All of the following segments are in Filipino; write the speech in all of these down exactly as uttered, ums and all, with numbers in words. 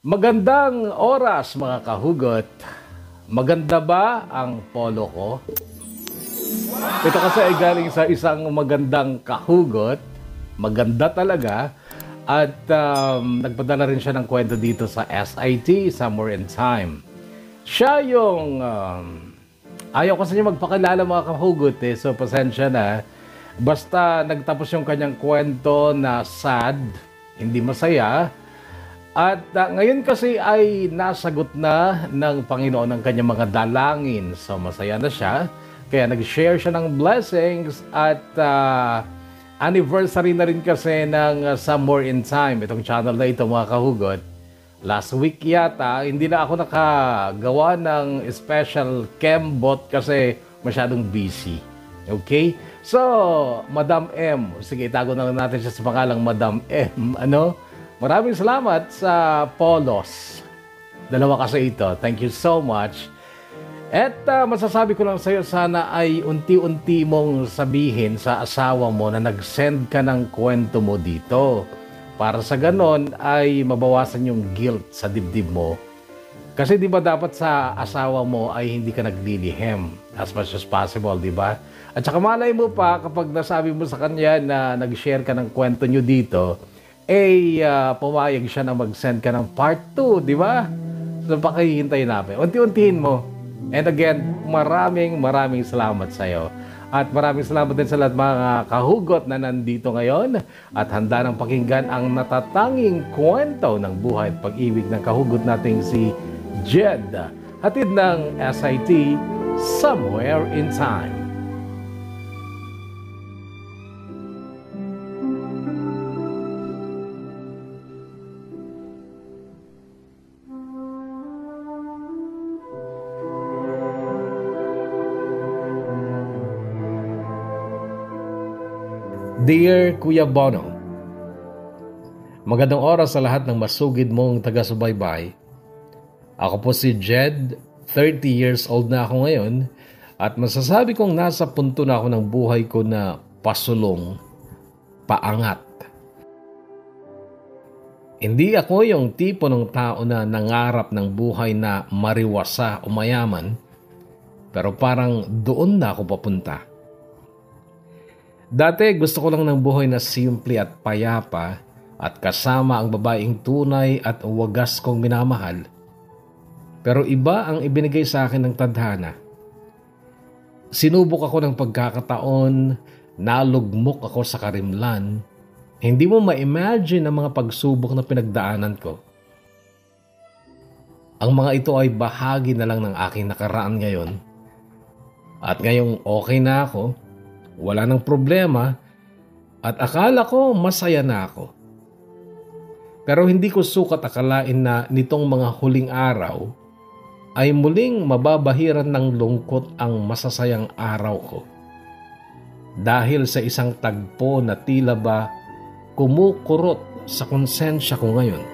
Magandang oras mga kahugot. Maganda ba ang polo ko? Ito kasi ay galing sa isang magandang kahugot. Maganda talaga. At um, nagpadala rin siya ng kwento dito sa S I T, Somewhere in Time. Siya yung... Um, ayaw kasi niya magpakilala mga kahugot eh. So pasensya na. Basta nagtapos yung kanyang kwento na sad, hindi masaya. At uh, ngayon kasi ay nasagot na ng Panginoon ang kanyang mga dalangin. So masaya na siya. Kaya nag-share siya ng blessings at uh, anniversary na rin kasi ng uh, Somewhere in Time. Itong channel na ito mga kahugot. Last week yata, hindi na ako nakagawa ng special kembot kasi masyadong busy. Okay? So, Madam M. Sige, itago na lang natin siya sa pangalang Madam M. Ano? Maraming salamat sa polos. Dalawa kasi ito. Thank you so much. At uh, masasabi ko lang sa iyo, sana ay unti-unti mong sabihin sa asawa mo na nag-send ka ng kwento mo dito. Para sa ganon ay mabawasan yung guilt sa dibdib mo. Kasi di ba dapat sa asawa mo ay hindi ka naglilihim as much as possible, di ba? At saka malay mo pa kapag nasabi mo sa kanya na nag-share ka ng kwento nyo dito, eh, uh, pumayag siya na mag-send ka ng part two, di ba? So, pakihintay namin. Unti-untiin mo. And again, maraming maraming salamat sa iyo. At maraming salamat din sa lahat mga kahugot na nandito ngayon at handa ng pakinggan ang natatanging kwento ng buhay at pag-ibig ng kahugot nating si Jed. Hatid ng S I T, Somewhere in Time. Dear Kuya Bono, magandang oras sa lahat ng masugid mong taga-subaybay. Ako po si Jed, thirty years old na ako ngayon at masasabi kong nasa punto na ako ng buhay ko na pasulong, paangat. Hindi ako yung tipo ng tao na nangarap ng buhay na mariwasa o mayaman, pero parang doon na ako papunta. Dati gusto ko lang ng buhay na simple at payapa at kasama ang babaeng tunay at wagas kong minamahal. Pero iba ang ibinigay sa akin ng tadhana. Sinubok ako ng pagkakataon, nalugmok ako sa karimlan. Hindi mo ma-imagine ang mga pagsubok na pinagdaanan ko. Ang mga ito ay bahagi na lang ng aking nakaraan ngayon. At ngayong okay na ako, wala nang problema at akala ko masaya na ako. Pero hindi ko sukat akalain na nitong mga huling araw ay muling mababahiran ng lungkot ang masasayang araw ko. Dahil sa isang tagpo na tila ba kumukurot sa konsensya ko ngayon.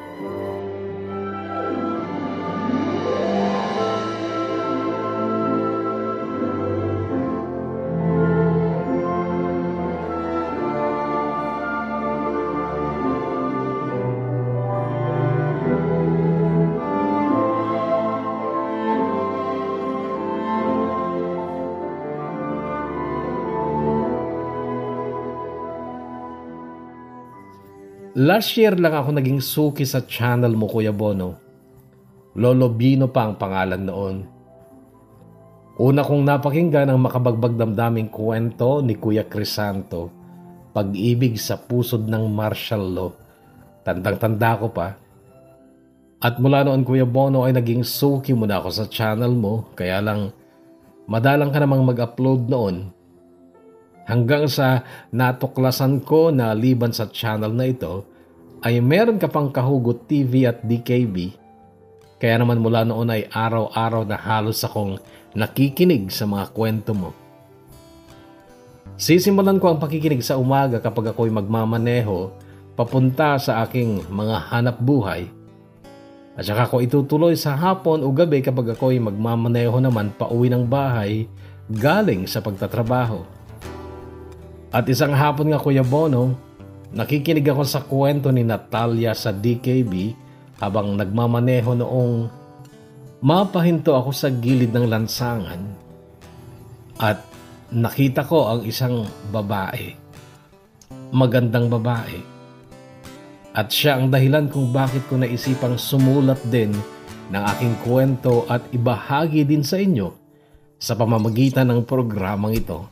Last year lang ako naging suki sa channel mo, Kuya Bono. Lolo Bino pa ang pangalan noon. Una kong napakinggan ang makabagbag damdaming kwento ni Kuya Crisanto, Pag-ibig sa pusod ng martial law. Tandang-tanda ko pa. At mula noon, Kuya Bono, ay naging suki mo na ako sa channel mo, kaya lang madalang ka namang mag-upload noon. Hanggang sa natuklasan ko na liban sa channel na ito, ay meron ka pang Kahugot T V at D K B. Kaya naman mula noon ay araw-araw na halos akong nakikinig sa mga kwento mo. Sisimulan ko ang pakikinig sa umaga kapag ako'y magmamaneho papunta sa aking mga hanap buhay. At saka ko itutuloy sa hapon o gabi kapag ako'y magmamaneho naman pauwi ng bahay galing sa pagtatrabaho. At isang hapon nga, Kuya Bono, nakikinig ako sa kwento ni Natalia sa D K B habang nagmamaneho noong mapahinto ako sa gilid ng lansangan at nakita ko ang isang babae. Magandang babae. At siya ang dahilan kung bakit ko naisipang sumulat din ng aking kwento at ibahagi din sa inyo sa pamamagitan ng programang ito.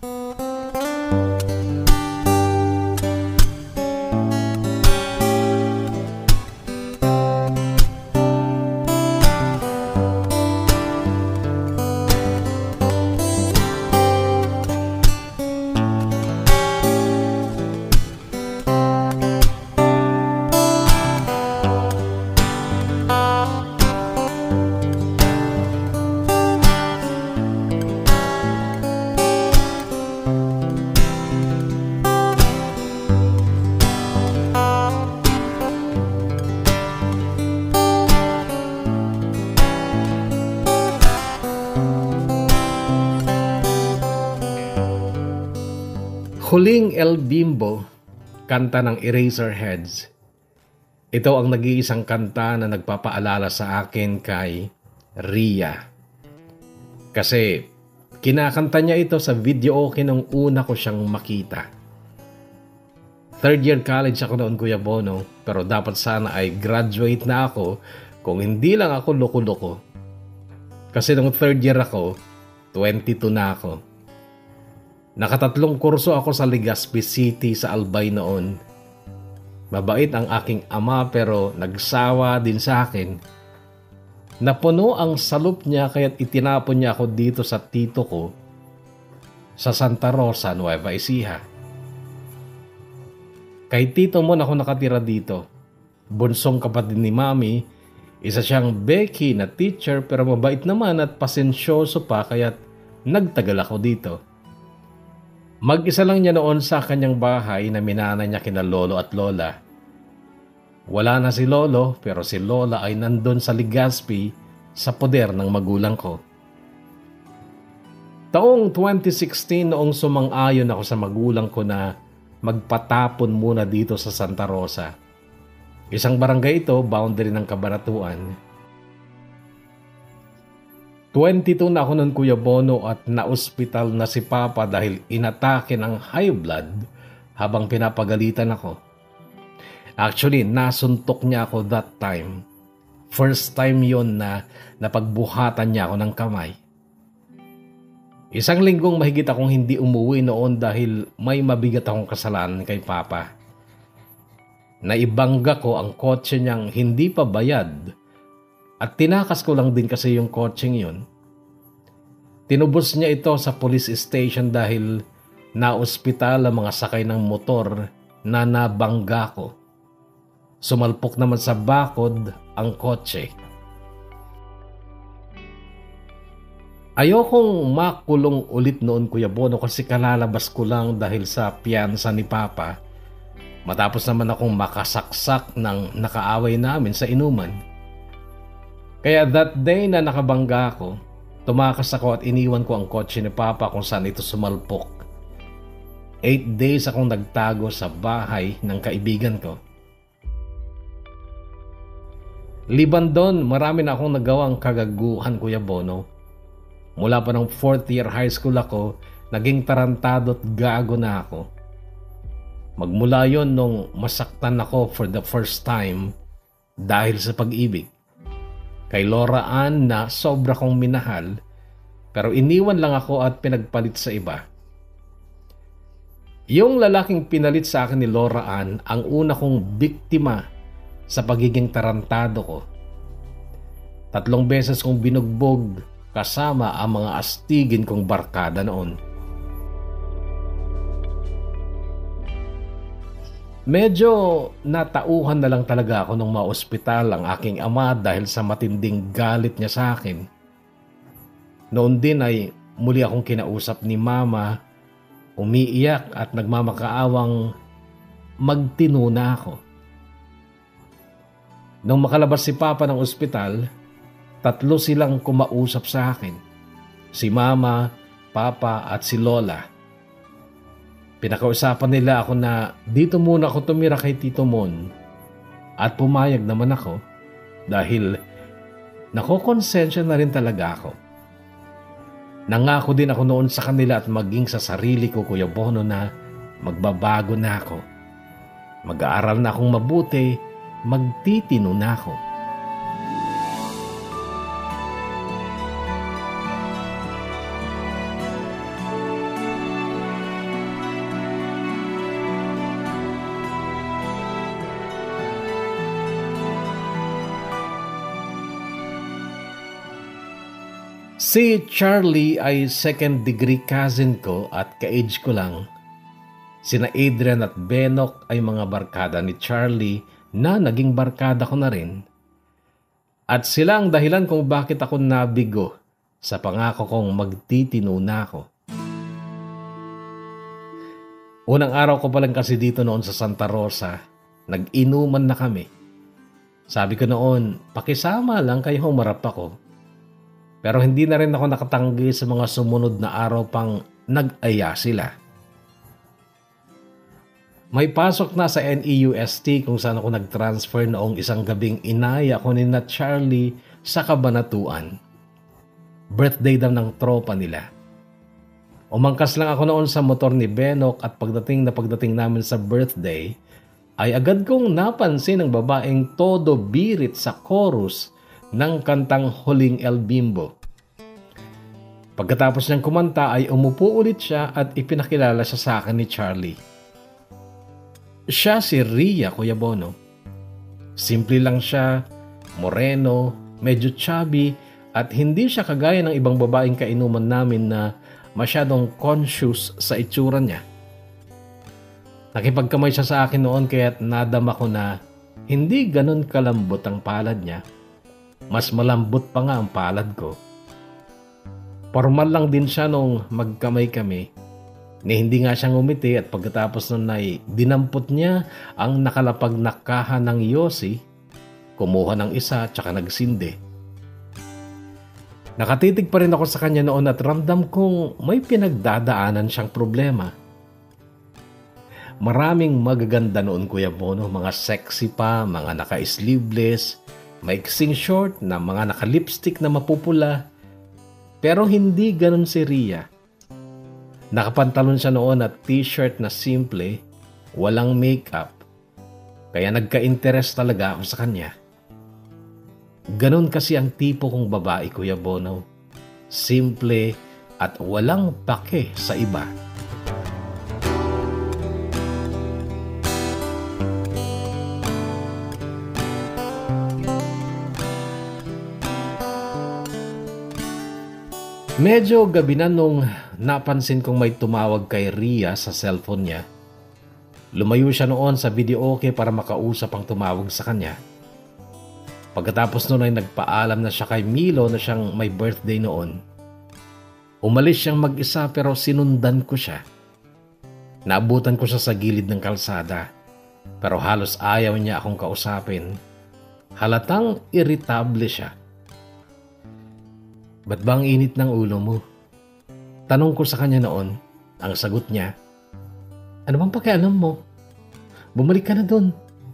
Huling El Bimbo, kanta ng Eraserheads. Ito ang nag-iisang kanta na nagpapaalala sa akin kay Ria. Kasi kinakanta niya ito sa video okay nung una ko siyang makita. Third year college ako noon, Kuya Bono, pero dapat sana ay graduate na ako kung hindi lang ako loko-loko. Kasi nung third year ako, twenty-two na ako. Nakatatlong kurso ako sa Legazpi City sa Albay noon. Mabait ang aking ama pero nagsawa din sa akin. Napuno ang salup niya kaya't itinapon niya ako dito sa tito ko sa Santa Rosa, Nueva Ecija. Kay tito mo na ako nakatira dito. Bunsong kapatid ni Mami, isa siyang Becky na teacher pero mabait naman at pasensyoso pa kaya't nagtagal ako dito. Mag-isa lang niya noon sa kanyang bahay na minana niya kina lolo at lola. Wala na si lolo pero si lola ay nandun sa Legazpi sa poder ng magulang ko. Taong twenty sixteen noong sumang-ayon ako sa magulang ko na magpatapon muna dito sa Santa Rosa. Isang barangay ito, boundary ng Cabanatuan. twenty-two na ako noon, Kuya Bono, at na-ospital na si Papa dahil inatake ng high blood habang pinapagalitan ako. Actually, nasuntok niya ako that time. First time yon na napagbuhatan niya ako ng kamay. Isang linggong mahigit akong hindi umuwi noon dahil may mabigat akong kasalanan kay Papa. Naibangga ko ang kotse niyang hindi pa bayad. At tinakas ko lang din kasi yung kotseng yun. Tinubos niya ito sa police station dahil na-ospital ang mga sakay ng motor na nabangga ko. Sumalpok naman sa bakod ang kotse. Ayokong makulong ulit noon, Kuya Bono, kasi kalalabas ko lang dahil sa piyansa ni Papa. Matapos naman akong makasaksak ng nakaaway namin sa inuman. Kaya that day na nakabangga ako, tumakas ako at iniwan ko ang kotse ni Papa kung saan ito sumalpok. Eight days akong nagtago sa bahay ng kaibigan ko. Liban doon, marami na akong nagawang kagaguhan, Kuya Bono. Mula pa ng fourth year high school ako, naging tarantado at gago na ako. Magmula yon nung masaktan ako for the first time dahil sa pag-ibig. Kay Laura Ann na sobra kong minahal, pero iniwan lang ako at pinagpalit sa iba. Yung lalaking pinalit sa akin ni Laura Ann ang una kong biktima sa pagiging tarantado ko. Tatlong beses kong binugbog kasama ang mga astigin kong barkada noon. Medyo natauhan na lang talaga ako nung ma-ospital ang aking ama dahil sa matinding galit niya sa akin. Noon din ay muli akong kinausap ni Mama, umiiyak at nagmamakaawang magtinuna ako. Nung makalabas si Papa ng ospital, tatlo silang kumausap sa akin. Si Mama, Papa at si Lola. Pinakausapan nila ako na dito muna ako tumira kay Tito Mon at pumayag naman ako dahil nakokonsensya na rin talaga ako. Nangako din ako noon sa kanila at maging sa sarili ko, Kuya Bono, na magbabago na ako. Mag-aaral na akong mabuti, magtitino na ako. Si Charlie ay second degree cousin ko at ka-age ko lang. Sina Adrian at Benok ay mga barkada ni Charlie na naging barkada ko na rin. At sila ang dahilan kung bakit ako nabigo sa pangako kong magtitino na ako. Unang araw ko pa lang kasi dito noon sa Santa Rosa, nag-inuman na kami. Sabi ko noon, pakisama lang kayo, humarap ako. Pero hindi na rin ako nakatanggi sa mga sumunod na araw pang nag-aya sila. May pasok na sa N E U S T kung saan ako nag-transfer noong isang gabing inaya ko ni na Charlie sa Kabanatuan. Birthday daw ng tropa nila. Umangkas lang ako noon sa motor ni Benok at pagdating na pagdating namin sa birthday, ay agad kong napansin ang babaeng todo birit sa chorus ng kantang Huling El Bimbo. Pagkatapos niyang kumanta ay umupo ulit siya at ipinakilala siya sa akin ni Charlie. Siya si Rhea, Kuya Bono. Simple lang siya, moreno, medyo chubby at hindi siya kagaya ng ibang babaeng kainuman namin na masyadong conscious sa itsura niya. Nakipagkamay siya sa akin noon kaya't nadama ko na hindi ganun kalambot ang palad niya. Mas malambot pa nga ang palad ko. Formal lang din siya nung magkamay kami. Ni hindi nga siyang umiti at pagkatapos nun ay dinampot niya ang nakalapag na kaha ng yosi, kumuha ng isa tsaka nagsindi. Nakatitig pa rin ako sa kanya noon at ramdam kong may pinagdadaanan siyang problema. Maraming magaganda noon, Kuya Bono, mga sexy pa, mga naka-sleeveless, maiksing short na mga naka-lipstick na mapupula. Pero hindi ganun si Rhea. Nakapantalon siya noon at t-shirt na simple, walang makeup. Kaya nagka-interest talaga ako sa kanya. Ganun kasi ang tipo kong babae, Kuya Bono. Simple at walang pake sa iba. Medyo gabi na nung napansin kong may tumawag kay Rhea sa cellphone niya. Lumayo siya noon sa video okay para makausap ang tumawag sa kanya. Pagkatapos noon ay nagpaalam na siya kay Milo na siyang may birthday noon. Umalis siyang mag-isa pero sinundan ko siya. Naabutan ko siya sa gilid ng kalsada pero halos ayaw niya akong kausapin. Halatang irritable siya. Ba't ba ang init ng ulo mo? Tanong ko sa kanya noon. Ang sagot niya, ano bang pakialam mo? Bumalik ka na dun.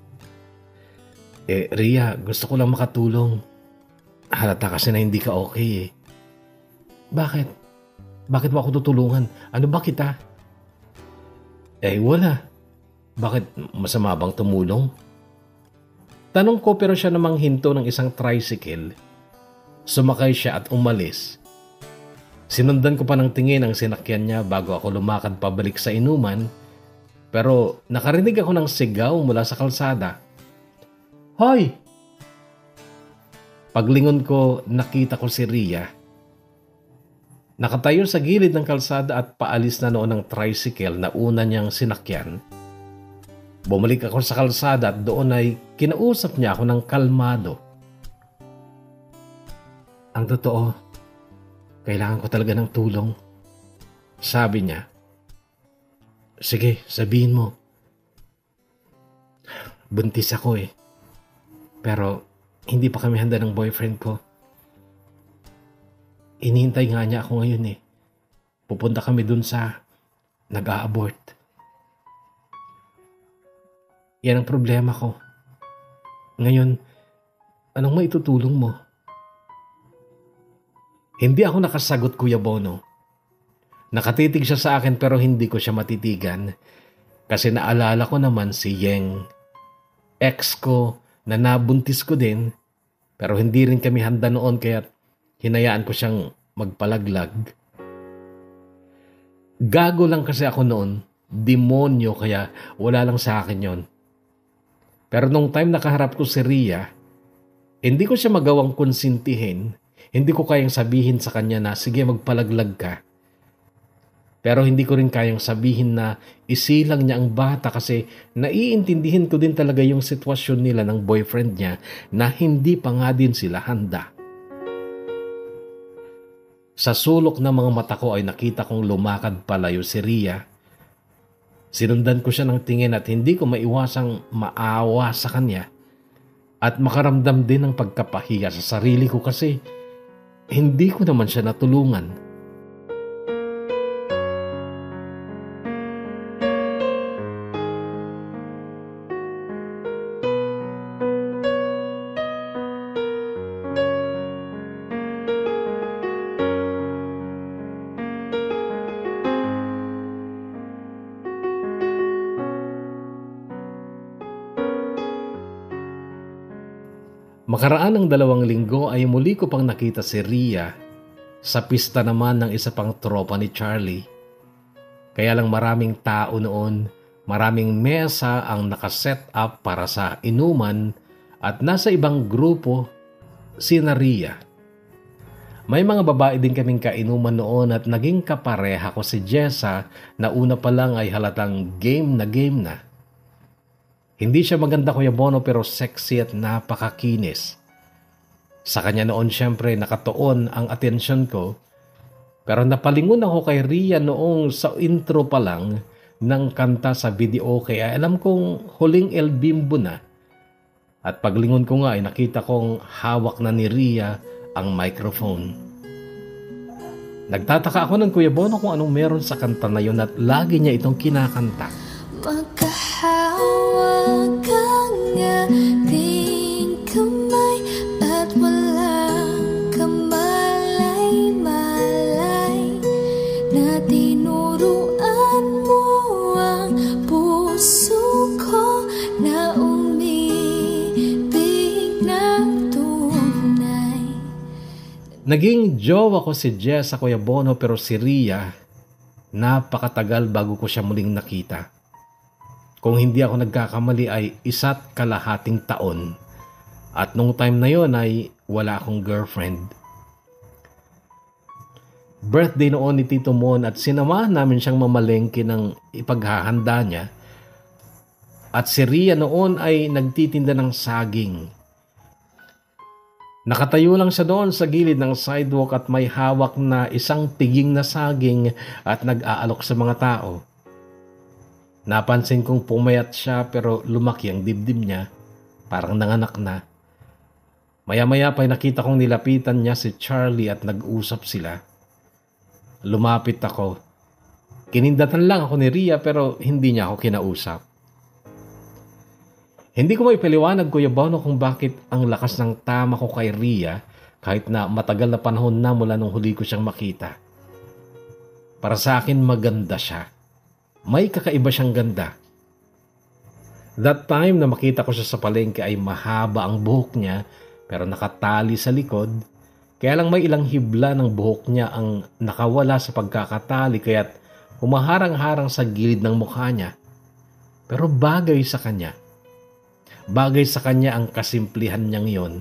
Eh, Rhea, gusto ko lang makatulong. Halata kasi na hindi ka okay eh. Bakit? Bakit mo ako tutulungan? Ano ba kita? Eh, wala. Bakit masama bang tumulong? Tanong ko pero siya namang hinto ng isang tricycle. Sumakay siya at umalis. Sinundan ko pa ng tingin ang sinakyan niya bago ako lumakad pabalik sa inuman, pero nakarinig ako ng sigaw mula sa kalsada. Hoy! Paglingon ko, nakita ko si Rhea. Nakatayo sa gilid ng kalsada at paalis na noon ng tricycle na una niyang sinakyan. Bumalik ako sa kalsada at doon ay kinausap niya ako ng kalmado. Ang totoo, kailangan ko talaga ng tulong. Sabi niya. Sige, sabihin mo. Buntis ako eh. Pero hindi pa kami handa ng boyfriend ko. Inihintay nga niya ako ngayon eh. Pupunta kami dun sa nag-a-abort. Yan ang problema ko. Ngayon, Anong maitutulong mo? Hindi ako nakasagot, Kuya Bono. Nakatitig siya sa akin pero hindi ko siya matitigan kasi naalala ko naman si Yeng, ex ko na nabuntis ko din pero hindi rin kami handa noon kaya hinayaan ko siyang magpalaglag. Gago lang kasi ako noon, demonyo kaya wala lang sa akin yon. Pero nung time nakaharap ko si Ria, hindi ko siya magawang konsintihin, hindi ko kayang sabihin sa kanya na sige magpalaglag ka. Pero hindi ko rin kayang sabihin na isilang niya ang bata kasi naiintindihin ko din talaga yung sitwasyon nila ng boyfriend niya na hindi pa nga din sila handa. Sa sulok ng mga mata ko ay nakita kong lumakad palayo si Ria. Sinundan ko siya ng tingin at hindi ko maiwasang maawa sa kanya at makaramdam din ng pagkapahiya sa sarili ko kasi hindi ko naman siya natulungan. Makaraan ng dalawang linggo ay muli ko pang nakita si Ria sa pista naman ng isa pang tropa ni Charlie. Kaya lang maraming tao noon, maraming mesa ang nakaset up para sa inuman at nasa ibang grupo si Ria. May mga babae din kaming kainuman noon at naging kapareha ko si Jessa na una pa lang ay halatang game na game na. Hindi siya maganda, Kuya Bono, pero sexy at napakakinis. Sa kanya noon siyempre nakatuon ang atensyon ko. Pero napalingon ako kay Ria noong sa intro pa lang ng kanta sa video kaya alam kong huling El Bimbo na. At paglingon ko nga ay nakita kong hawak na ni Ria ang microphone. Nagtataka ako ng Kuya Bono kung anong meron sa kanta na yun at lagi niya itong kinakanta. Magkahawak ang ating kamay at walang kamalay-malay na tinuruan mo ang puso ko na umibig ng tunay. Naging jowa ko si Jess sa Kuya Bono pero si Ria, napakatagal bago ko siya muling nakita. Kung hindi ako nagkakamali ay isa't kalahating taon. At nung time na yon ay wala akong girlfriend. Birthday noon ni Tito Mon at sinamahan namin siyang mamalengke ng ipaghahanda niya. At si Ria noon ay nagtitinda ng saging. Nakatayo lang siya doon sa gilid ng sidewalk at may hawak na isang piging na saging at nag-aalok sa mga tao. Napansin kong pumayat siya pero lumaki ang dibdib niya, parang nanganak na. Maya-maya pa'y nakita kong nilapitan niya si Charlie at nag-usap sila. Lumapit ako. Kinindatan lang ako ni Ria pero hindi niya ako kinausap. Hindi ko maipaliwanag, Kuya Bono, kung bakit ang lakas ng tama ko kay Ria kahit na matagal na panahon na mula nung huli ko siyang makita. Para sa akin maganda siya. May kakaiba siyang ganda. That time na makita ko siya sa palengke ay mahaba ang buhok niya pero nakatali sa likod. Kaya lang may ilang hibla ng buhok niya ang nakawala sa pagkakatali kaya't humaharang-harang sa gilid ng mukha niya. Pero bagay sa kanya. Bagay sa kanya ang kasimplihan niyang yon.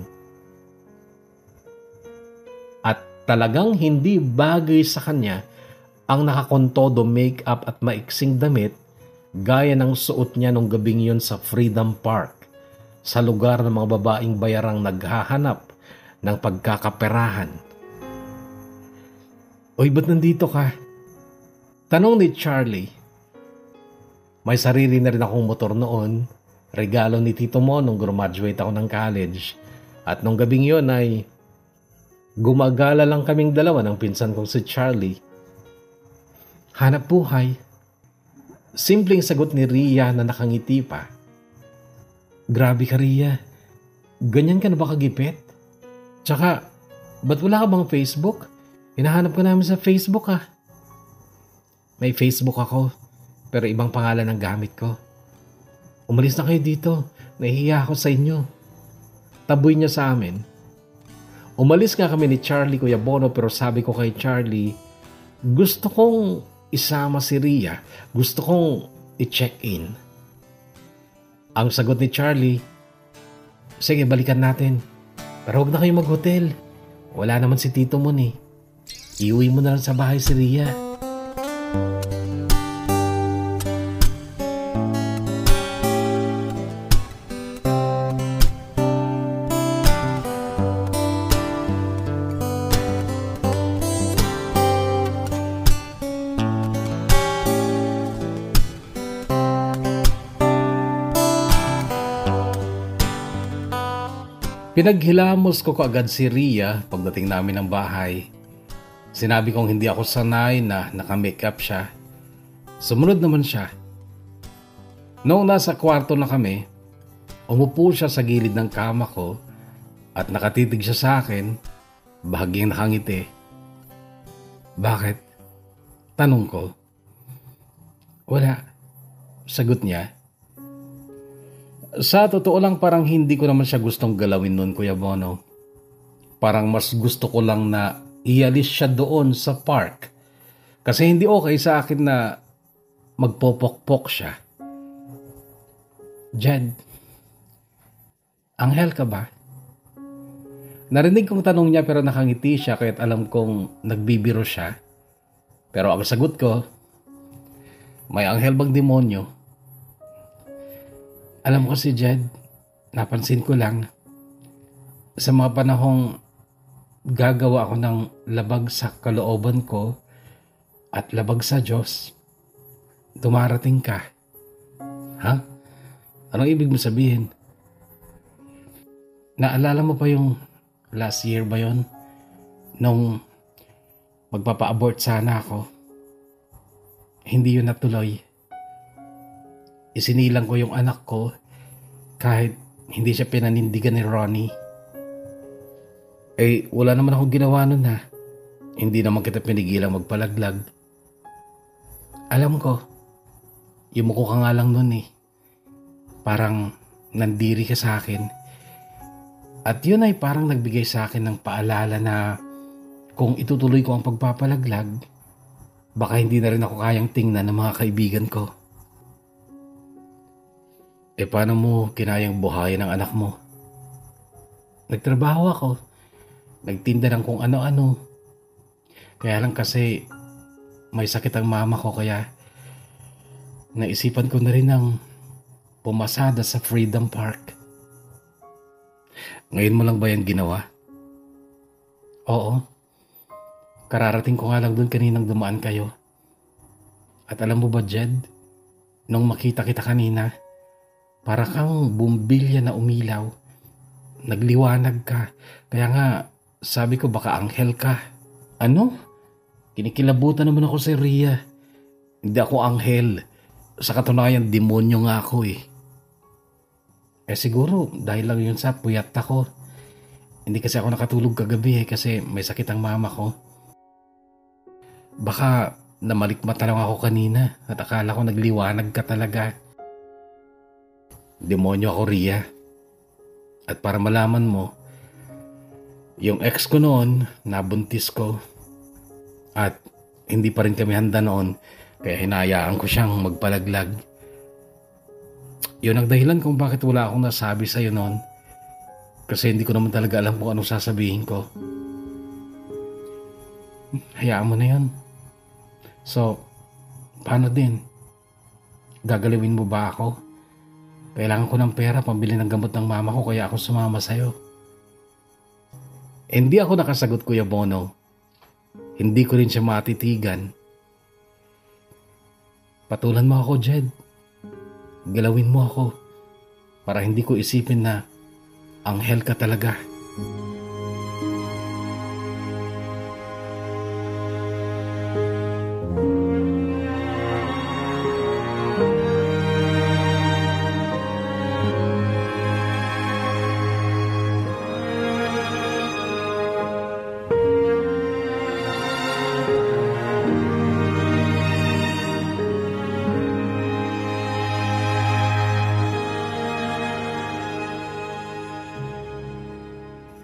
At talagang hindi bagay sa kanya ang nakakontodo make-up at maiksing damit gaya ng suot niya nung gabing yun sa Freedom Park sa lugar ng mga babaeng bayarang naghahanap ng pagkakaperahan. Oy, ba't nandito ka? Tanong ni Charlie. May sarili na rin akong motor noon, regalo ni Tito Mo nung graduate ako ng college. At nung gabing yun ay gumagala lang kaming dalawa ng pinsan kong si Charlie. Hanap buhay. Simpleng sagot ni Ria na nakangiti pa. Grabe ka, Ria. Ganyan ka na ba kagipit? Tsaka, ba't wala ka bang Facebook? Hinahanap ka namin sa Facebook ah. May Facebook ako, pero ibang pangalan ang gamit ko. Umalis na kayo dito. Nahihiya ako sa inyo. Taboy niya sa amin. Umalis nga kami ni Charlie, Kuya Bono, pero sabi ko kay Charlie, gusto kong isama si Rhea. Gusto kong i-check-in. Ang sagot ni Charlie, sige, balikan natin. Pero huwag na kayo mag-hotel. Wala naman si Tito mo ni. Iuwi mo na lang sa bahay si Rhea. Pinaghilamos ko kaagad si Rhea pagdating namin ng bahay. Sinabi kong hindi ako sanay na naka-makeup siya. Sumunod naman siya. Noong nasa kwarto na kami, umupo siya sa gilid ng kama ko at nakatitig siya sa akin, bahagyang nakangiti. Bakit? Tanong ko. Wala. Sagot niya. Sa totoo lang parang hindi ko naman siya gustong galawin nun, Kuya Bono. Parang mas gusto ko lang na ialis siya doon sa park. Kasi hindi okay sa akin na magpopok-pok siya. Jed, Anghel ka ba? Narinig kong tanong niya pero nakangiti siya kaya't alam kong nagbibiro siya. Pero ang sagot ko, may anghel bang demonyo? Alam ko si Jed, napansin ko lang, sa mga panahong gagawa ako ng labag sa kalooban ko at labag sa Diyos, dumarating ka. Ha? Anong ibig mo sabihin? Naalala mo pa yung last year ba yon? Nung magpapa-abort sana ako, hindi yun natuloy. Isinilang ko yung anak ko kahit hindi siya pinanindigan ni Ronnie. Eh, wala naman akong ginawa nun ha. Hindi naman kita pinigilang magpalaglag. Alam ko, yumuko ka nga lang nun eh. Parang nandiri ka sa akin. At yun ay parang nagbigay sa akin ng paalala na kung itutuloy ko ang pagpapalaglag, baka hindi na rin ako kayang tingnan ng mga kaibigan ko. Eh paano mo kinayang buhayin ang anak mo? Nagtrabaho ako. Nagtinda ng kung ano-ano. Kaya lang kasi may sakit ang mama ko kaya naisipan ko na rin ng pumasada sa Freedom Park. Ngayon mo lang ba yan ginawa? Oo. Kararating ko nga lang dun kaninang dumaan kayo. At alam mo ba, Jed? Nung makita kita kanina, para kang bumbilya na umilaw. Nagliwanag ka. Kaya nga, sabi ko baka anghel ka. Ano? Kinikilabutan naman ako si Rhea. Hindi ako anghel. Sa katunayan, demonyo nga ako eh. Eh siguro, dahil lang yun sa puyat ako. Hindi kasi ako nakatulog kagabi eh, kasi may sakit ang mama ko. Baka namalikmata lang ako kanina at akala ko nagliwanag ka talaga. Demonyo ako, Rhea. At para malaman mo, yung ex ko noon, nabuntis ko. At hindi pa rin kami handa noon, kaya hinayaan ko siyang magpalaglag. Yun ang dahilan kung bakit wala akong nasabi sa'yo noon. Kasi hindi ko naman talaga alam kung anong sasabihin ko. Hayaan mo na yun. So, paano din? Gagalawin mo ba ako? Kailangan ko ng pera pambili ng gamot ng mama ko kaya ako sumama sa'yo. Hindi ako nakasagot, Kuya Bono. Hindi ko rin siya matitigan. Patulan mo ako, Jed. Galawin mo ako para hindi ko isipin na anghel ka talaga.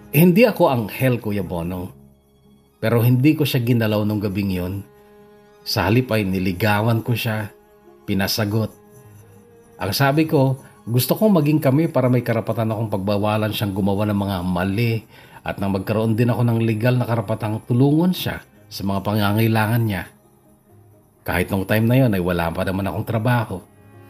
Hindi ako Anghel, Kuya Bono. Pero hindi ko siya ginalaw nung gabing yon. Sa halip ay niligawan ko siya, pinasagot. Ang sabi ko, gusto kong maging kami para may karapatan akong pagbawalan siyang gumawa ng mga mali at nang magkaroon din ako ng legal na karapatang tulungan siya sa mga pangangailangan niya. Kahit nung time na yon ay wala pa naman akong trabaho.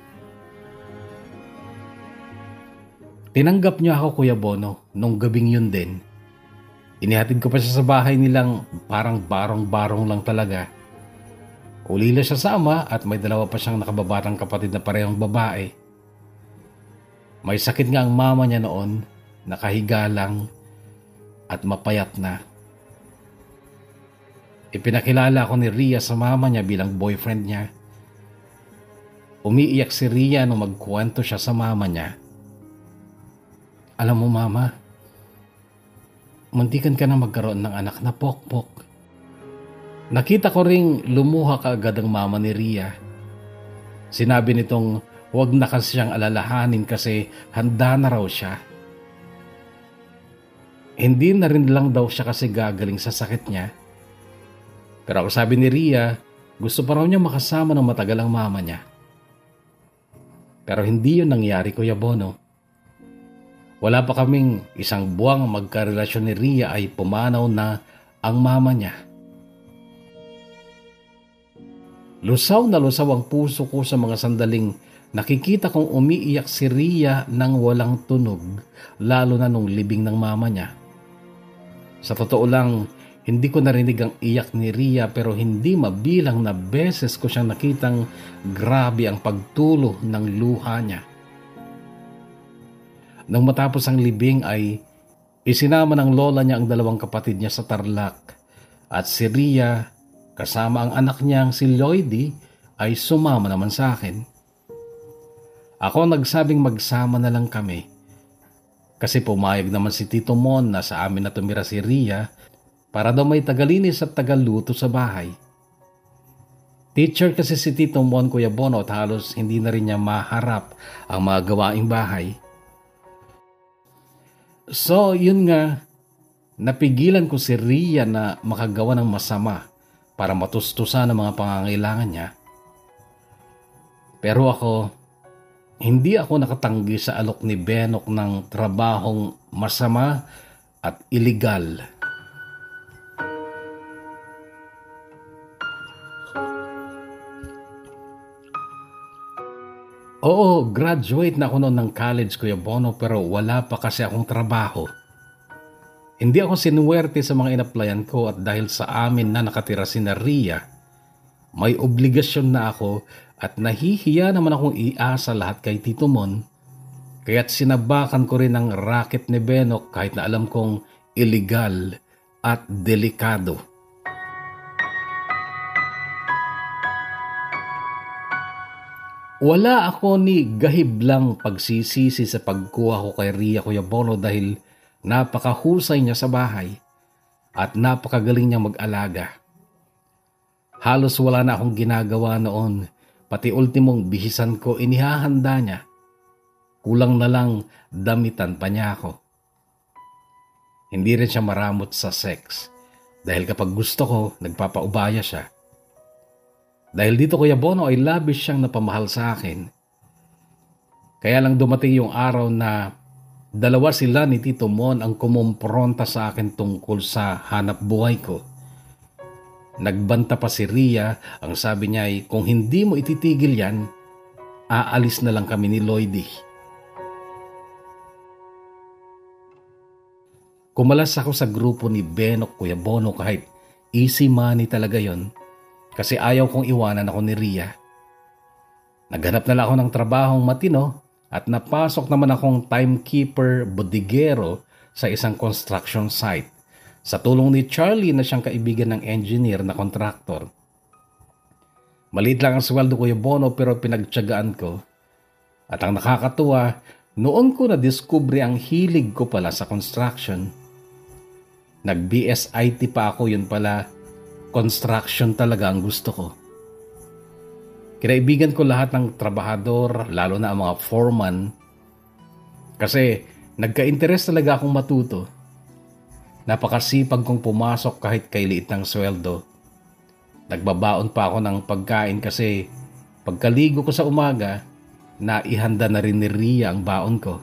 Tinanggap niya ako, Kuya Bono, nung gabing yun din. Inihatid ko pa siya sa bahay nilang parang barong-barong lang talaga. Ulila siya sa ama at may dalawa pa siyang nakababatang kapatid na parehong babae. May sakit nga ang mama niya noon, nakahiga lang at mapayat na. Ipinakilala ko ni Ria sa mama niya bilang boyfriend niya. Umiiyak si Ria nung magkwento siya sa mama niya. Alam mo, Mama, muntikan ka na magkaroon ng anak na pokpok. Nakita ko ring lumuha kaagad ang mama ni Ria. Sinabi nitong huwag na kasi siyang alalahanin kasi handa na raw siya. Hindi na rin lang daw siya kasi gagaling sa sakit niya. Pero ako sabi ni Ria, gusto pa raw niya makasama ng matagal ang mama niya. Pero hindi yun nangyari, Kuya Bono. Wala pa kaming isang buwang magkarelasyon ni Ria ay pumanaw na ang mama niya. Lusaw na lusaw ang puso ko sa mga sandaling nakikita kong umiiyak si Ria nang walang tunog, lalo na nung libing ng mama niya. Sa totoo lang, hindi ko narinig ang iyak ni Ria pero hindi mabilang na beses ko siyang nakitang grabe ang pagtulo ng luha niya. Nang matapos ang libing ay isinama ng lola niya ang dalawang kapatid niya sa Tarlac at si Ria kasama ang anak niyang si Lloydie ay sumama naman sa akin. Ako nagsabing magsama na lang kami kasi pumayag naman si Tito Mon na sa amin na tumira si Ria para daw may tagalinis at tagaluto sa bahay. Teacher kasi si Tito Mon, Kuya Bono, at halos hindi na rin niya maharap ang mga gawaing bahay. So, yun nga, napigilan ko si Ria na makagawa ng masama para matustusan ang mga pangangailangan niya. Pero ako, hindi ako nakatanggi sa alok ni Benok ng trabahong masama at iligal. Oo, graduate na ako noon ng college, Kuya Bono, pero wala pa kasi akong trabaho. Hindi ako sinuwerte sa mga inaplayan ko at dahil sa amin na nakatira si Ria, may obligasyon na ako at nahihiya naman akong iasa lahat kay Tito Mon, kaya't sinabakan ko rin ang racket ni Benok kahit na alam kong illegal at delikado. Wala ako ni gahiblang pagsisisi sa pagkuha ko kay Ria, Kuya Bono, dahil napakahusay niya sa bahay at napakagaling niya mag-alaga. Halos wala na akong ginagawa noon, pati ultimong bihisan ko inihahanda niya. Kulang na lang damitan pa niya ako. Hindi rin siya maramot sa sex dahil kapag gusto ko, nagpapaubaya siya. Dahil dito, Kuya Bono, ay labis siyang napamahal sa akin. Kaya lang dumating yung araw na dalawa sila ni Tito Mon ang kumumpronta sa akin tungkol sa hanap buhay ko. Nagbanta pa si Ria, ang sabi niya ay kung hindi mo ititigil yan, aalis na lang kami ni Lloydie. Kumalas ako sa grupo ni Benok, Kuya Bono, kahit easy money talaga yon. Kasi ayaw kong iwanan ako ni Ria. Naghanap na lang ako ng trabahong matino at napasok naman akong timekeeper bodigero sa isang construction site sa tulong ni Charlie na siyang kaibigan ng engineer na kontraktor. Maliit lang ang sweldo, Kuya Bono, pero pinagtiyagaan ko. At ang nakakatuwa, noon ko na-discovery ang hilig ko pala sa construction. Nag-B S I T pa ako, yun pala. Construction talaga ang gusto ko. Kinaibigan ko lahat ng trabahador, lalo na ang mga foreman. Kasi nagka-interest talaga akong matuto. Napakasipag kong pumasok kahit kay liit ng sweldo. Nagbabaon pa ako ng pagkain kasi pagkaligo ko sa umaga, naihanda na rin ni Ria ang baon ko.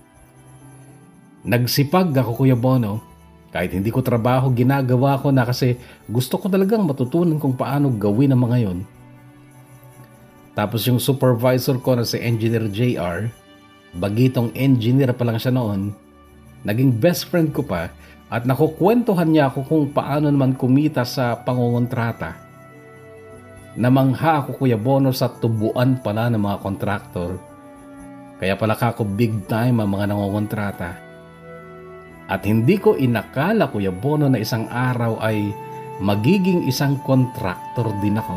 Nagsipag ako, Kuya Bono. Kahit hindi ko trabaho, ginagawa ko na kasi gusto ko talagang matutunan kung paano gawin ang mga yon. Tapos yung supervisor ko na si Engineer J R, bagitong engineer pa lang siya noon, naging best friend ko pa at nakukwentuhan niya ako kung paano naman kumita sa pangongontrata. Namangha ako, Kuya Bono, sa tubuan pala ng mga kontraktor. Kaya pala kako big time ang mga nangongontrata. At hindi ko inakala, Kuya Bono, na isang araw ay magiging isang kontraktor din ako.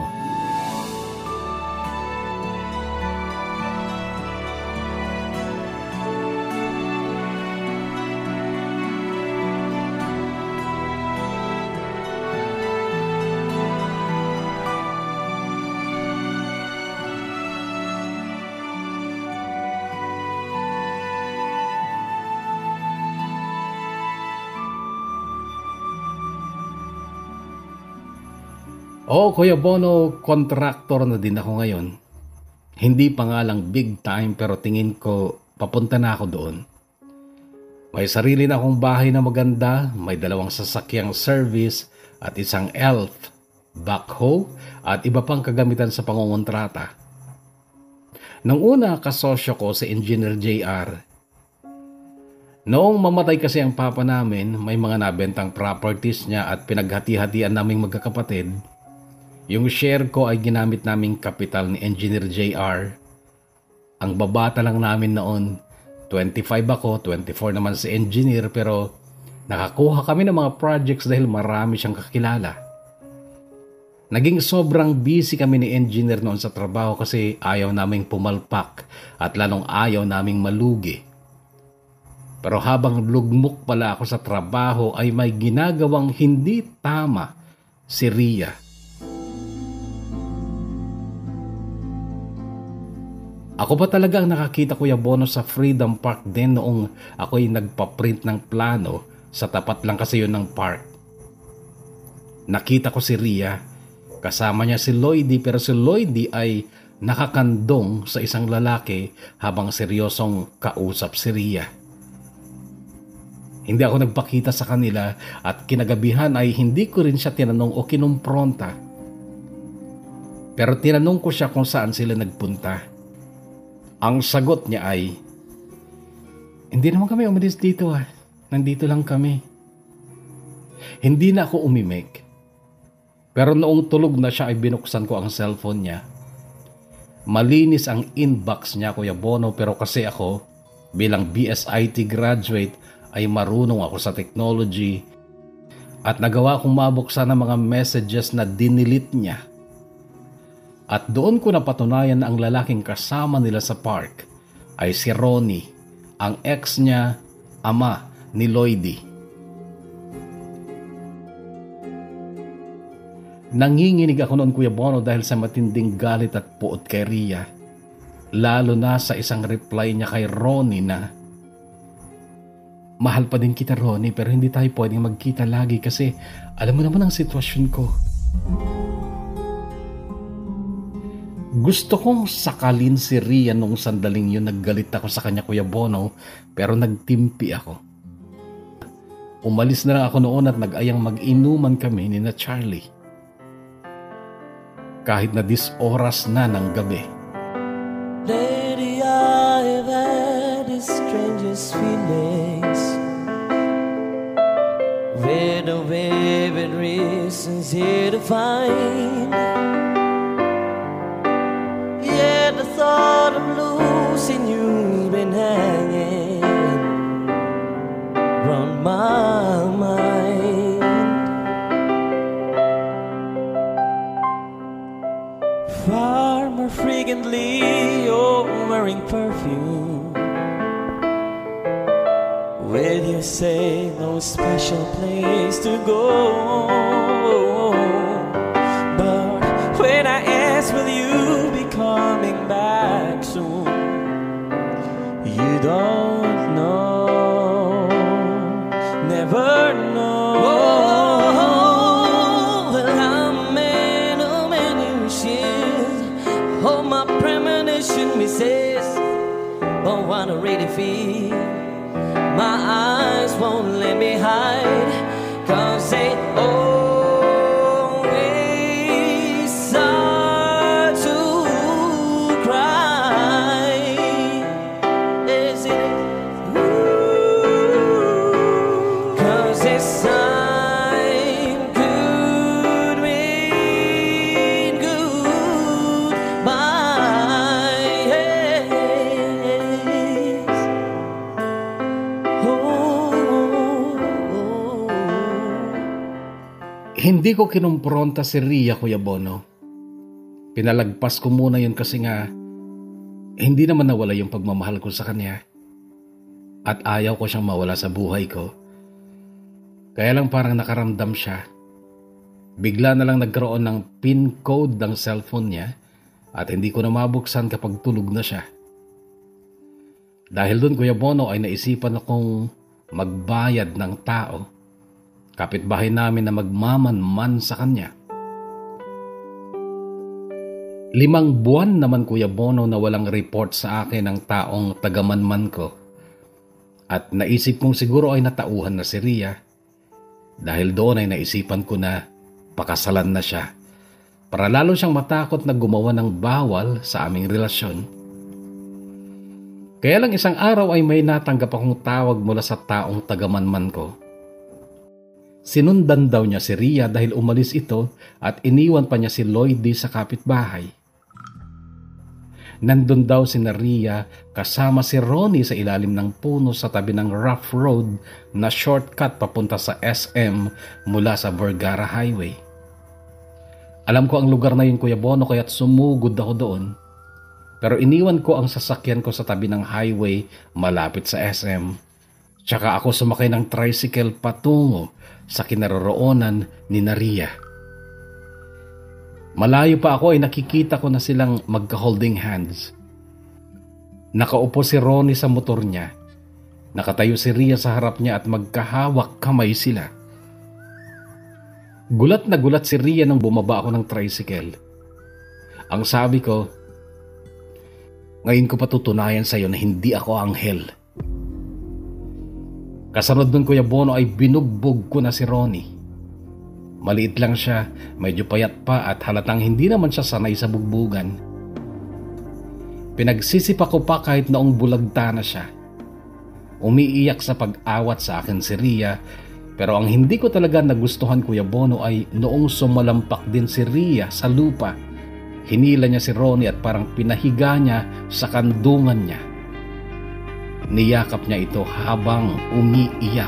Oo, Kuya Bono, kontraktor na din ako ngayon. Hindi pa nga lang big time pero tingin ko papunta na ako doon. May sarili na akong bahay na maganda, may dalawang sasakyang service at isang elf, backhoe at iba pang kagamitan sa pangongontrata. Nung una, kasosyo ko si Engineer J R. Noong mamatay kasi ang papa namin, may mga nabentang properties niya at pinaghati-hatian naming magkakapatid. Yung share ko ay ginamit naming kapital ni Engineer J R. Ang babata lang namin noon, twenty-five ako, twenty-four naman si Engineer, pero nakakuha kami ng mga projects dahil marami siyang kakilala. Naging sobrang busy kami ni Engineer noon sa trabaho kasi ayaw naming pumalpak at lalong ayaw naming malugi. Pero habang lugmok pala ako sa trabaho ay may ginagawang hindi tama si Ria. Ako pa talaga ang nakakita, Kuya Bono, sa Freedom Park din noong ako'y nagpa-print ng plano. Sa tapat lang kasi yun ng park. Nakita ko si Ria. Kasama niya si Lloydie, pero si Lloydie ay nakakandong sa isang lalaki habang seryosong kausap si Ria. Hindi ako nagpakita sa kanila at kinagabihan ay hindi ko rin siya tinanong o kinumpronta. Pero tinanong ko siya kung saan sila nagpunta. Ang sagot niya ay, hindi naman kami umalis dito ah. Nandito lang kami. Hindi na ako umimik. Pero noong tulog na siya ay binuksan ko ang cellphone niya. Malinis ang inbox niya, Kuya Bono, pero kasi ako, bilang B S I T graduate, ay marunong ako sa technology at nagawa kong mabuksan ang mga messages na dinilit niya. At doon ko napatunayan na ang lalaking kasama nila sa park ay si Ronnie, ang ex niya, ama ni Lloydie. Nanginginig ako noon, Kuya Bono, dahil sa matinding galit at puot kay Ria. Lalo na sa isang reply niya kay Ronnie na, mahal pa din kita, Ronnie, pero hindi tayo pwedeng magkita lagi kasi alam mo naman ang sitwasyon ko. Gusto kong sakalin si Ria nung sandaling yun. Naggalit ako sa kanya, Kuya Bono, pero nagtimpi ako. Umalis na lang ako noon at nag-ayang mag-inuman kami ni na Charlie. Kahit na dis oras na ng gabi. Lady, I've had the strangest feelings, with no vivid reasons here to find. Yet the thought of losing you's been hanging round my mind. Far more frequently you're wearing perfume, with you say no special place to go. But when I ask will you be coming back soon, you don't know, never know. feel. My eyes won't let me hide, 'cause they always start to cry. Is it? Ooh, 'cause this time could mean goodbye. Yes. Hindi ko kinumpronta si Rhea, Kuya Bono. Pinalagpas ko muna yun kasi nga hindi naman nawala yung pagmamahal ko sa kanya. At ayaw ko siyang mawala sa buhay ko. Kaya lang parang nakaramdam siya. Bigla na lang nagkaroon ng pin code ng cellphone niya at hindi ko na mabuksan kapag tulog na siya. Dahil dun, Kuya Bono, ay naisipan akong magbayad ng tao. Kapitbahay namin na magmamanman sa kanya. Limang buwan naman, Kuya Bono, na walang report sa akin ng taong tagamanman ko. At naisip kong siguro ay natauhan na si Rhea. Dahil doon ay naisipan ko na pakasalan na siya. Para lalo siyang matakot na gumawa ng bawal sa aming relasyon. Kaya lang isang araw ay may natanggap akong tawag mula sa taong tagamanman ko. Sinundan daw niya si Rhea dahil umalis ito at iniwan pa niya si Lloydie sa kapitbahay. Nandun daw si Rhea kasama si Ronnie sa ilalim ng puno sa tabi ng rough road na shortcut papunta sa S M mula sa Vergara Highway. Alam ko ang lugar na yun, Kuya Bono, kaya't sumugod ako doon. Pero iniwan ko ang sasakyan ko sa tabi ng highway malapit sa S M. Tsaka ako sumakay ng tricycle patungo sa kinaroroonan ni Rhea. Malayo pa ako ay nakikita ko na silang magka-holding hands. Nakaupo si Ronnie sa motor niya. Nakatayo si Rhea sa harap niya at magkahawak kamay sila. Gulat na gulat si Rhea nang bumaba ako ng tricycle. Ang sabi ko, ngayon ko patutunayan sa iyo na hindi ako anghel. Kasunod nun, Kuya Bono, ay binugbog ko na si Ronnie. Maliit lang siya, medyo payat pa at halatang hindi naman siya sanay sa bugbugan. Pinagsisipa ko pa kahit noong bulagta na siya. Umiiyak sa pag-awat sa akin si Rhea, pero ang hindi ko talaga nagustuhan, Kuya Bono, ay noong sumalampak din si Rhea sa lupa. Hinila niya si Ronnie at parang pinahiga niya sa kandungan niya. Niyakap niya ito habang umiiyak.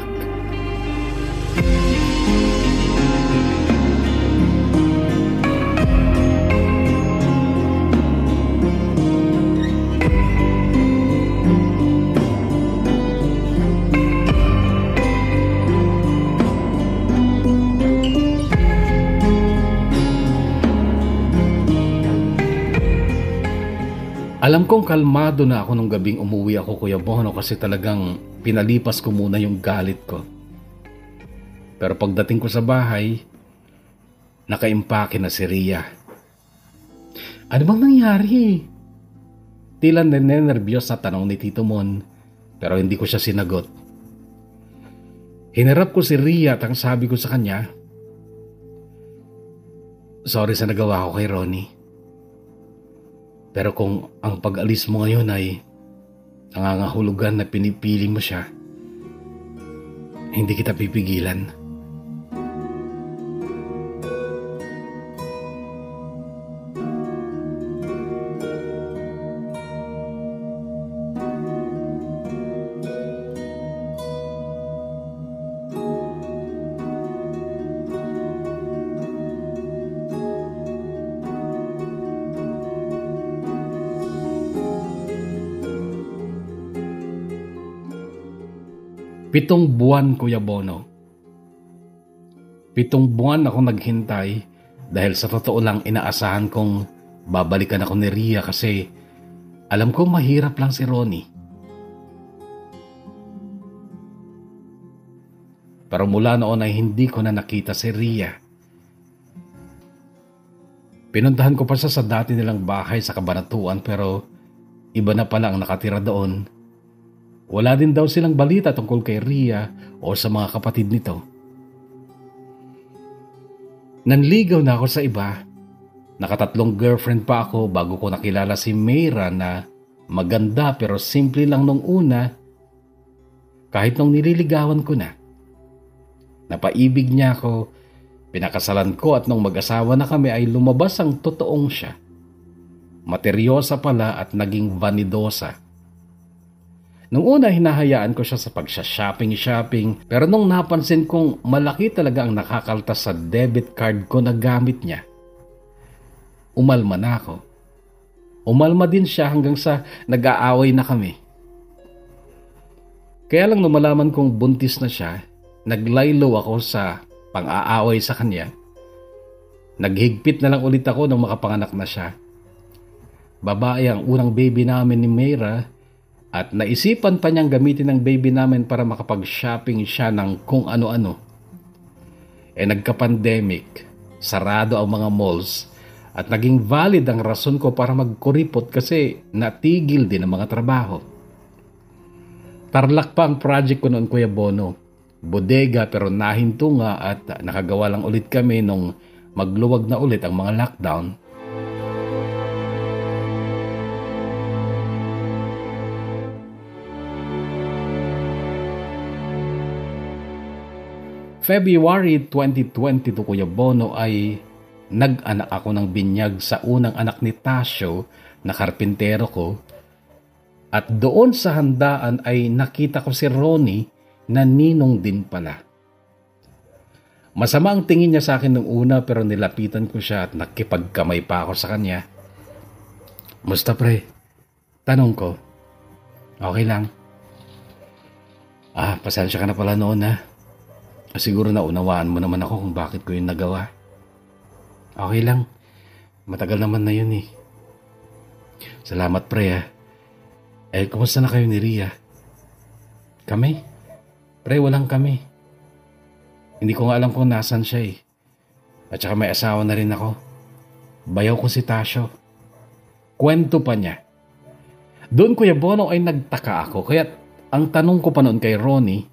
Alam kong kalmado na ako nung gabing umuwi ako, Kuya Bono, kasi talagang pinalipas ko muna yung galit ko. Pero pagdating ko sa bahay, nakaimpake na si Rhea. Ano bang nangyari? Tila nenenervyos na tanong ni Tito Mon, pero hindi ko siya sinagot. Hinarap ko si Rhea at ang sabi ko sa kanya, sorry sa nagawa ko kay Ronnie. Pero kung ang pag-alis mo ngayon ay nangangahulugan na pinipili mo siya, hindi kita pipigilan. Pitong buwan, Kuya Bono. Pitong buwan ako naghintay dahil sa totoo lang inaasahan kong babalikan ako ni Rhea kasi alam kong mahirap lang si Ronnie. Pero mula noon ay hindi ko na nakita si Rhea. Pinuntahan ko pa siya sa dati nilang bahay sa Kabanatuan pero iba na pala ang nakatira doon. Wala din daw silang balita tungkol kay Ria o sa mga kapatid nito. Nanligaw na ako sa iba. Nakatatlong girlfriend pa ako bago ko nakilala si Mayra na maganda pero simple lang nung una. Kahit nung nililigawan ko na. Napaibig niya ako, pinakasalan ko at nung mag-asawa na kami ay lumabas ang totoong siya. Materyosa pala at naging vanidosa. Nung una hinahayaan ko siya sa pagsha-shopping-shopping pero nung napansin kong malaki talaga ang nakakaltas sa debit card ko na gamit niya, umalma na ako. Umalma din siya hanggang sa nag-aaway na kami. Kaya lang nung malaman kong buntis na siya, naglaylo ako sa pang-aaway sa kanya. Naghigpit na lang ulit ako nung makapanganak na siya. Babae ang unang baby namin ni Mayra at naisipan pa niyang gamitin ang baby namin para makapag-shopping siya ng kung ano-ano. Eh nagka-pandemic, sarado ang mga malls at naging valid ang rason ko para magkuripot kasi natigil din ang mga trabaho. Tarlac pa ang project ko noon, Kuya Bono. Bodega pero nahinto nga at nakagawa lang ulit kami nung magluwag na ulit ang mga lockdown. February twenty twenty-two, Kuya Bono, ay nag-anak ako ng binyag sa unang anak ni Tasyo na karpintero ko. At doon sa handaan ay nakita ko si Ronnie na ninong din pala. Masama ang tingin niya sa akin nung una pero nilapitan ko siya at nakipagkamay pa ako sa kanya. Musta pre? Tanong ko. Okay lang. Ah, pasensya ka na pala noon ha. Siguro na unawaan mo naman ako kung bakit ko yung nagawa. Okay lang. Matagal naman na yun eh. Salamat pre ha. Eh, kumusta na kayo ni Ria? Kami? Pre, walang kami. Hindi ko nga alam kung nasan siya eh. At saka may asawa na rin ako. Bayaw ko si Tasyo. Kwento pa niya. Doon, Kuya Bono, ay nagtaka ako. Kaya ang tanong ko pa noon kay Ronnie,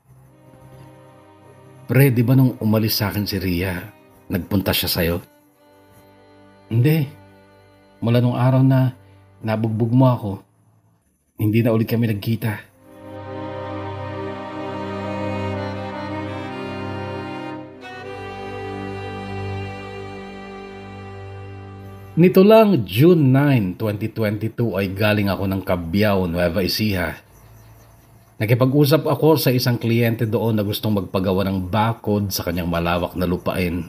pre, di ba nung umalis sa akin si Ria, nagpunta siya sa'yo? Hindi. Mula nung araw na nabugbog mo ako, hindi na ulit kami nagkita. Nito lang, June ninth, twenty twenty-two ay galing ako ng Cabiao, Nueva Ecija. Nakipag-usap ako sa isang kliyente doon na gustong magpagawa ng bakod sa kanyang malawak na lupain.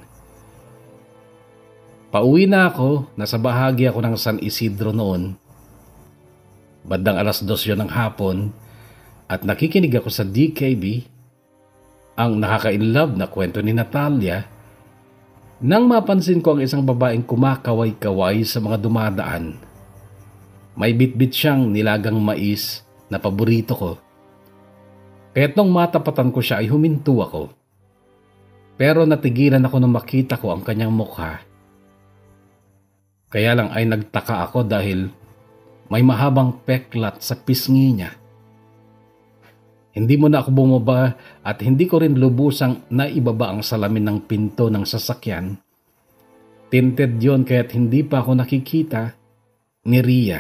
Pauwi na ako, nasa bahagi ako ng San Isidro noon. Bandang alas dos yun ng hapon at nakikinig ako sa D K B, ang nakaka-inlove na kwento ni Natalia, nang mapansin ko ang isang babaeng kumakaway-kaway sa mga dumadaan. May bit-bit siyang nilagang mais na paborito ko. Kaya't nung matapatan ko siya ay huminto ako. Pero natigilan ako nung makita ko ang kanyang mukha. Kaya lang ay nagtaka ako dahil may mahabang peklat sa pisngi niya. Hindi mo na ako bumaba at hindi ko rin lubusang naibaba ang salamin ng pinto ng sasakyan. Tinted yon kaya't hindi pa ako nakikita ni Ria.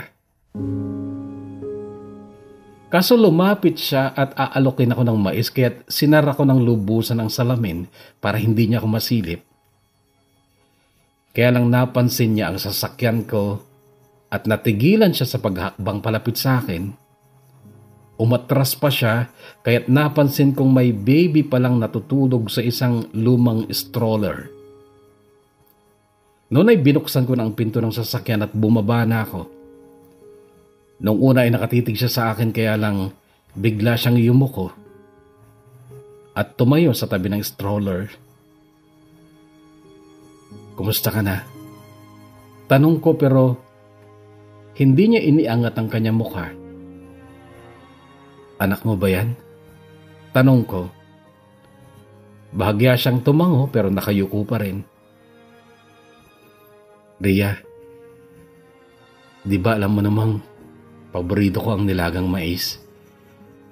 Kaso lumapit siya at aalokin ako ng mais kaya't sinara ko ng lubusan ang salamin para hindi niya ako masilip. Kaya lang napansin niya ang sasakyan ko at natigilan siya sa paghakbang palapit sa akin. Umatras pa siya kaya't napansin kong may baby palang natutulog sa isang lumang stroller. Noon ay binuksan ko na ang pinto ng sasakyan at bumaba na ako. Nung una ay nakatitig siya sa akin kaya lang bigla siyang yumuko at tumayo sa tabi ng stroller. Kumusta ka na? Tanong ko pero hindi niya iniangat ang kanyang mukha. Anak mo ba yan? Tanong ko. Bahagya siyang tumango pero nakayuko pa rin. Ria, di ba alam mo namang paborito ko ang nilagang mais?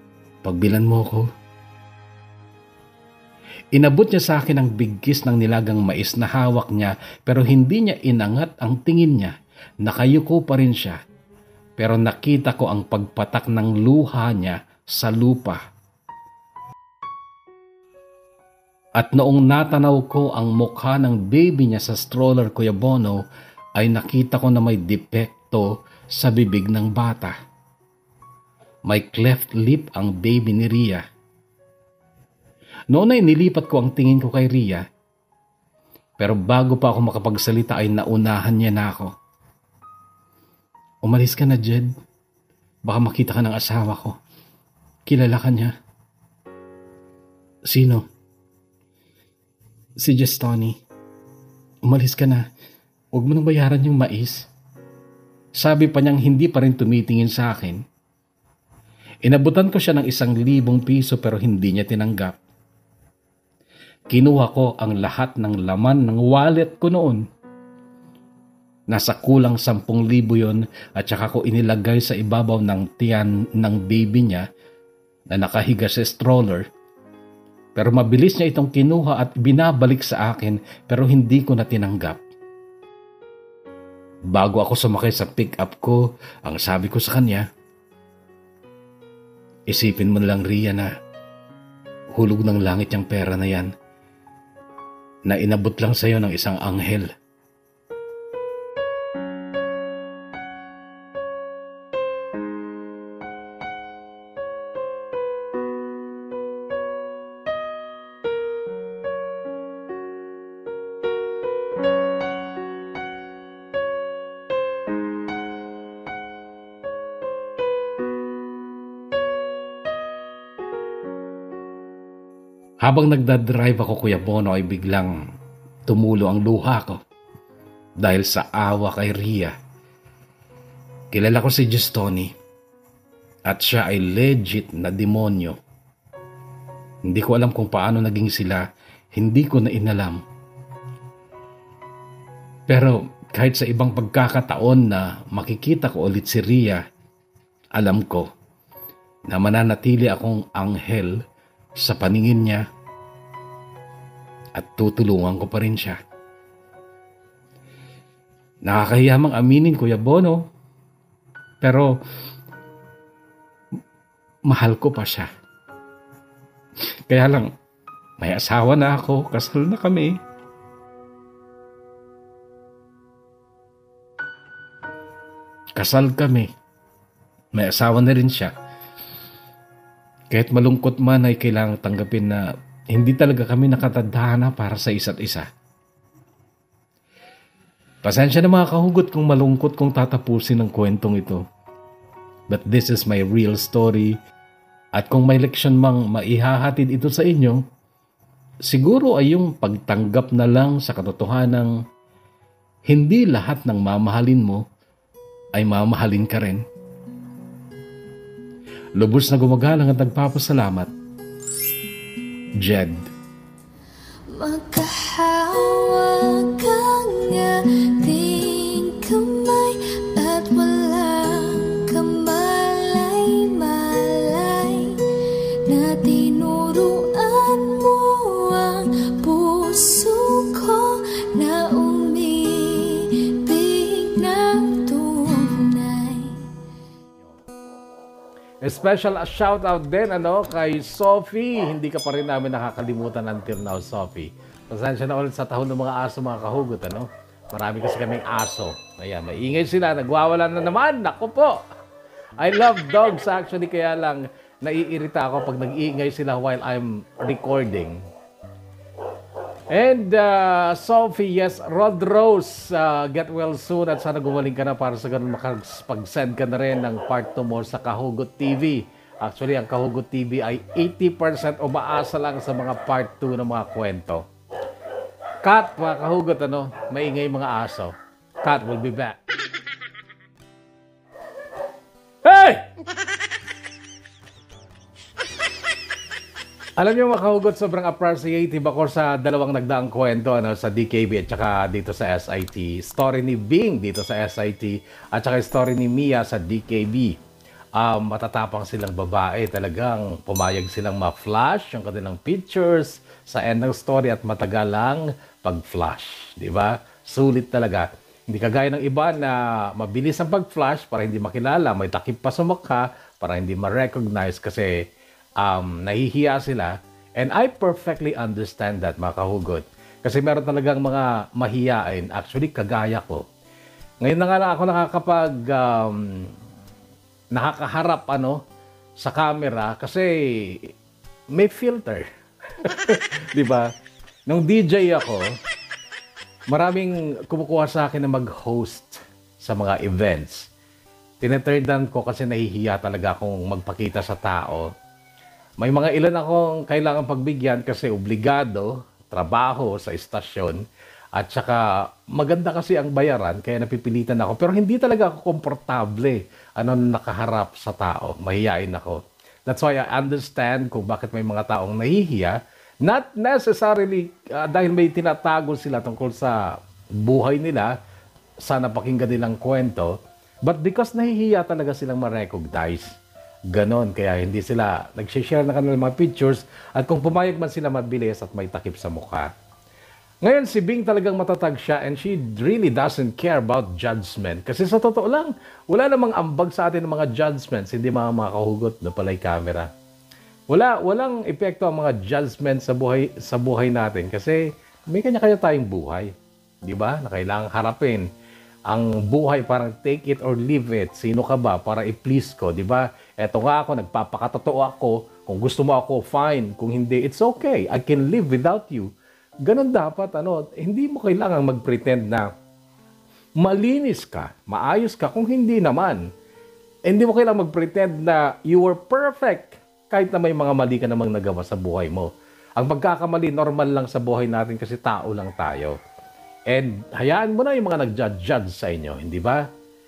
Pagbilan mo ko. Inabot niya sa akin ang bigkis ng nilagang mais na hawak niya pero hindi niya inangat ang tingin niya. Nakayuko pa rin siya. Pero nakita ko ang pagpatak ng luha niya sa lupa. At noong natanaw ko ang mukha ng baby niya sa stroller, Kuya Bono, ay nakita ko na may depekto sa bibig ng bata. May cleft lip ang baby ni Ria. Noon ay nilipat ko ang tingin ko kay Ria. Pero bago pa ako makapagsalita ay naunahan niya na ako. Umalis ka na, Jed. Baka makita ka ng asawa ko. Kilala ka niya. Sino? Si Just Tony. Umalis ka na. Huwag mo nang bayaran yung mais. Sabi pa niyang hindi pa rin tumitingin sa akin. Inabutan ko siya ng isang libong piso pero hindi niya tinanggap. Kinuha ko ang lahat ng laman ng wallet ko noon. Nasa kulang sampung libo yon at saka ko inilagay sa ibabaw ng tiyan ng baby niya na nakahiga sa stroller. Pero mabilis niya itong kinuha at binabalik sa akin pero hindi ko na tinanggap. Bago ako sumakay sa pick-up ko, ang sabi ko sa kanya, isipin mo lang, Ria, na hulog ng langit yung pera na yan na inabot lang sa'yo ng isang anghel. Habang nagdadrive ako, Kuya Bono, ay biglang tumulo ang luha ko dahil sa awa kay Ria. Kilala ko si Just Tony at siya ay legit na demonyo. Hindi ko alam kung paano naging sila, hindi ko na inalam. Pero kahit sa ibang pagkakataon na makikita ko ulit si Ria, alam ko na mananatili akong anghel sa paningin niya at tutulungan ko pa rin siya. Nakakahiya mang aminin, Kuya Bono, pero mahal ko pa siya. Kaya lang, may asawa na ako, kasal na kami. Kasal kami. May asawa na rin siya. Kahit malungkot man ay kailangang tanggapin na hindi talaga kami nakatadhana para sa isa't isa. Pasensya na mga kahugot kung malungkot kung tatapusin ang kwentong ito. But this is my real story. At kung may leksyon mang maihahatid ito sa inyo, siguro ay yung pagtanggap na lang sa katotohanang hindi lahat ng mamahalin mo ay mamahalin ka rin. Lubos na gumagalang at nagpapasalamat, Jed. Magkahawak ang ating kamay at walang kamalay-malay na tinuruan mo ang puso ko na umibig ng tunay. A special shout out din ano kay Sophie. Hindi ka pa rin namin nakakalimutan until now, Sophie. Pasensya na ulit sa tahon ng mga aso, mga kahugot, ano? Marami kasi kaming aso. Ayan, maingay sila, nagwawala na naman. Naku po. I love dogs actually, kaya lang naiirita ako pag nag-iingay sila while I'm recording. And uh, Sophie, yes, Rod Rose, uh, get well soon at sana gumaling ka na para sa ganun makapag-send ka na rin ng part two mo sa Kahugot T V. Actually, ang Kahugot T V ay eighty percent umaasa lang sa mga part two ng mga kwento. Kat, mga kahugot, ano, maingay mga aso. Kat will be back. Hey! Alam niyo mga kahugot, sobrang appreciative ako sa dalawang nagdaang kwento ano, sa D K B at saka dito sa S I T. Story ni Bing dito sa S I T at saka story ni Mia sa D K B. um, matatapang silang babae. Talagang pumayag silang ma-flash yung kanilang pictures sa end ng story at matagal lang pag-flash. Di ba? Sulit talaga. Hindi kagaya ng iba na mabilis ang pag-flash para hindi makilala, may takip pa sa mukha para hindi ma-recognize kasi um, nahihiya sila. And I perfectly understand that, mga kahugot. Kasi meron talagang mga mahiyain, actually kagaya ko. Ngayon na nga lang ako nakakapag um, nakakaharap ano, sa camera kasi may filter. Di ba? Nung D J ako, maraming kumukuha sa akin na mag-host sa mga events. Tineturdan ko kasi nahihiya talaga akong magpakita sa tao. May mga ilan akong kailangan pagbigyan kasi obligado, trabaho sa istasyon. At saka maganda kasi ang bayaran kaya napipilitan ako. Pero hindi talaga ako komportable ano nakaharap sa tao. Mahihiyain ako. That's why I understand kung bakit may mga taong nahihiya. Not necessarily uh, dahil may tinatago sila tungkol sa buhay nila, sana pakinggan nilang kwento, but because nahihiya talaga silang ma-recognize. Ganon, kaya hindi sila nag-share ng kanilang mga pictures at kung pumayag man sila mabilis at may takip sa mukha. Ngayon, si Bing talagang matatag siya and she really doesn't care about judgment. Kasi sa totoo lang, wala namang ambag sa atin ng mga judgments, hindi mga mga kahugot na palay camera. Wala, walang epekto ang mga judgment sa buhay, sa buhay natin kasi may kanya-kanya tayong buhay. Di ba? Na kailangang harapin. Ang buhay parang take it or leave it. Sino ka ba para i-please ko? Di ba? Eto nga ako, nagpapakatotoo ako. Kung gusto mo ako, fine. Kung hindi, it's okay. I can live without you. Ganon dapat, ano, hindi mo kailangang mag-pretend na malinis ka, maayos ka. Kung hindi naman, hindi mo kailangang mag-pretend na you were perfect. Kahit na may mga mali ka namang nagawa sa buhay mo. Ang pagkakamali, normal lang sa buhay natin kasi tao lang tayo. And hayaan mo na yung mga nag-judge sa inyo, hindi ba?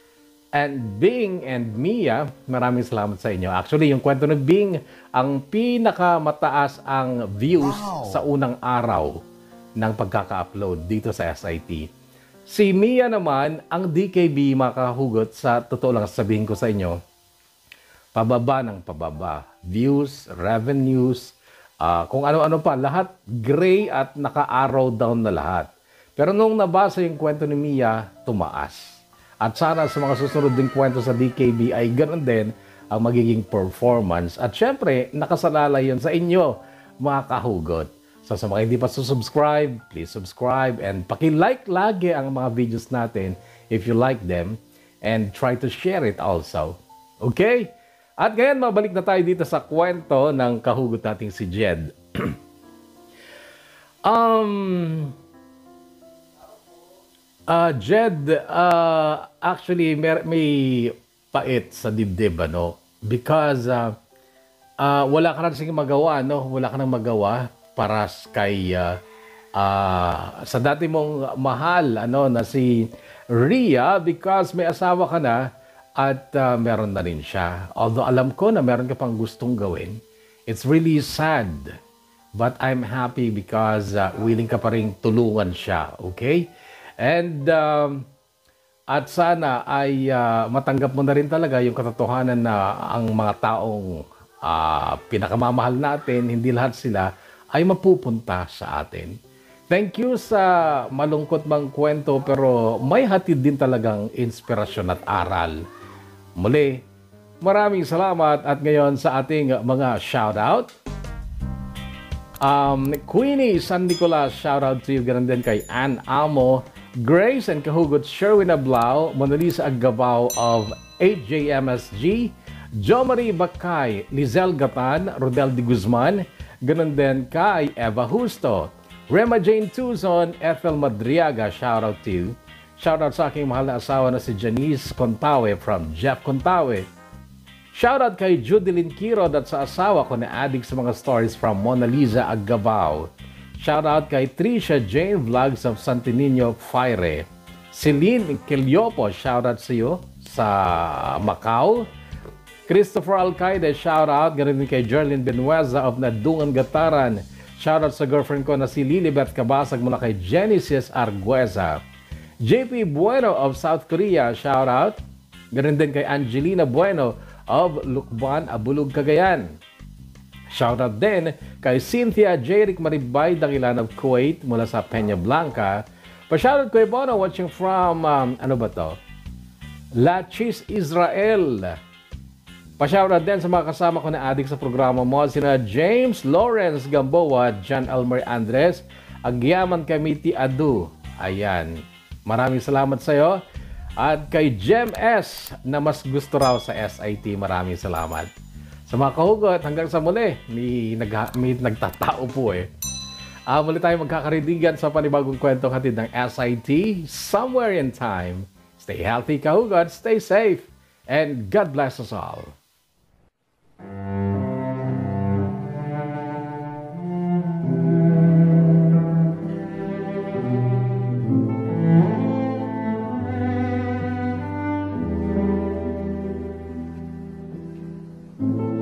And Bing and Mia, maraming salamat sa inyo. Actually, yung kwento ng Bing, ang pinakamataas ang views wow. sa unang araw ng pagkaka-upload dito sa S I T. Si Mia naman, ang D K B, mga kahugot, sa totoo lang sabihin ko sa inyo, pababa ng pababa. Views, revenues, uh, kung ano-ano pa. Lahat gray at naka-arrow down na lahat. Pero nung nabasa yung kwento ni Mia, tumaas. At sana sa mga susunod ding kwento sa D K B ay ganoon din ang magiging performance. At syempre, nakasalalay yun sa inyo, mga kahugot. So sa mga hindi pa susubscribe, please subscribe and paki-like lagi ang mga videos natin if you like them and try to share it also. Okay? At ngayon, mabalik na tayo dito sa kwento ng kahugot nating si Jed. um, uh, Jed, uh, actually, may, may pait sa dibdib, ano? Because uh, uh, wala ka na sige magawa, no? Wala ka nang magawa para kay uh, uh, sa dati mong mahal, ano, na si Rhea, because may asawa ka na. At uh, meron na rin siya. Although alam ko na meron ka pang gustong gawin, it's really sad. But I'm happy because uh, willing ka pa rin tulungan siya. Okay? And um, at sana ay uh, matanggap mo na rin talaga yung katotohanan na ang mga taong uh, pinakamamahal natin, hindi lahat sila ay mapupunta sa atin. Thank you sa malungkot mang kwento pero may hatid din talagang inspirasyon at aral. Muli, maraming salamat at ngayon sa ating mga shoutout. Um, Queenie San Nicolas, shoutout to you. Ganun din kay Ann Amo, Grace and Kahugot, Sherwin Ablao, Mona Lisa Agabao of H J M S G, Jo Marie Bacay, Lizelle Gatan, Rodel de Guzman, ganun din kay Eva Justo, Rema Jane Tuzon, Ethel Madriaga, shoutout to you. Shoutout sa aking mahal na asawa na si Janice Contawe from Jeff Contawe. Shoutout kay Judilyn Kirod at sa asawa ko na addict sa mga stories from Mona Lisa Agabao. Shoutout kay Trisha Jane Vlogs of Santo Niño Fire. Celine Keliopo, shoutout sa iyo sa Macau. Christopher Alcaide, shoutout. Ganun din kay Jerlyn Benueza of Nadungan Gataran. Shoutout sa girlfriend ko na si Lilibet Kabasag mula kay Genesis Argueza. J P Bueno of South Korea, shout out. Ganun din kay Angelina Bueno of Lukban, Abulug, Cagayan. Shoutout din kay Cynthia Jeric Maribay Dakilan of Kuwait mula sa Peña Blanca. Pa-shoutout Kuya Bono watching from, um, ano ba to? Lachis, Israel. Pa-shoutout din sa mga kasama ko na adik sa programa mo, sina James Lawrence Gamboa, John Elmer Andres, Agyaman Kamiti Adu. Ayan. Maraming salamat sa iyo. At kay Jem S na mas gusto raw sa S I T, maraming salamat. Sa mga kahugot, hanggang sa muli, may, nag may nagtatao po eh. Uh, muli tayo magkakaridigan sa panibagong kwentong hatid ng S I T, Somewhere in Time. Stay healthy, kahugot, stay safe, and God bless us all. Thank you.